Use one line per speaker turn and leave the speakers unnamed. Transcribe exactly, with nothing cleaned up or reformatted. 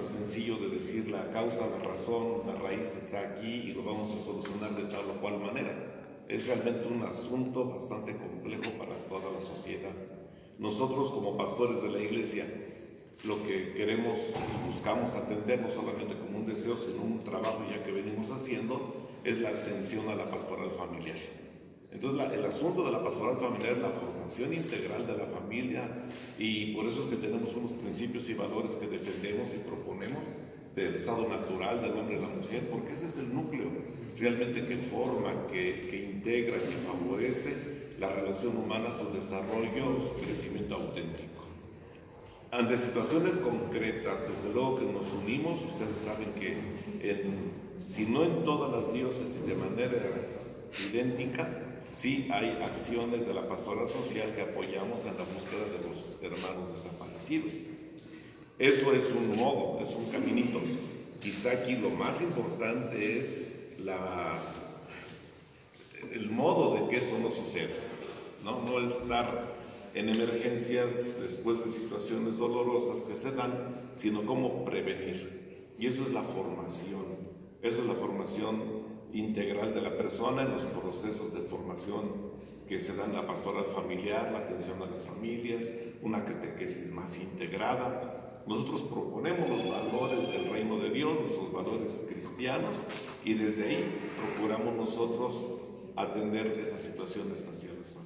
tan sencillo de decir la causa, la razón, la raíz está aquí y lo vamos a solucionar de tal o cual manera. Es realmente un asunto bastante complejo para toda la sociedad. Nosotros como pastores de la iglesia, lo que queremos y buscamos atender, no solamente como un deseo, sino un trabajo ya que venimos haciendo, es la atención a la pastoral familiar. Entonces la, el asunto de la pastoral familiar es la formación integral de la familia, y por eso es que tenemos unos principios y valores que defendemos y proponemos del estado natural del hombre y la mujer, porque ese es el núcleo realmente que forma, que, que integra, que favorece la relación humana, su desarrollo, su crecimiento auténtico. Ante situaciones concretas, desde luego que nos unimos. Ustedes saben que en, si no en todas las diócesis de manera idéntica, sí hay acciones de la pastoral social que apoyamos en la búsqueda de los hermanos desaparecidos. Eso es un modo, es un caminito. Quizá aquí lo más importante es la, el modo de que esto no suceda, ¿no? No estar en emergencias después de situaciones dolorosas que se dan, sino cómo prevenir. Y eso es la formación, eso es la formación integral de la persona en los procesos de formación que se dan, la pastoral familiar, la atención a las familias, una catequesis más integrada. Nosotros proponemos los valores del reino de Dios, nuestros valores cristianos, y desde ahí procuramos nosotros atender esas situaciones hacia las familias.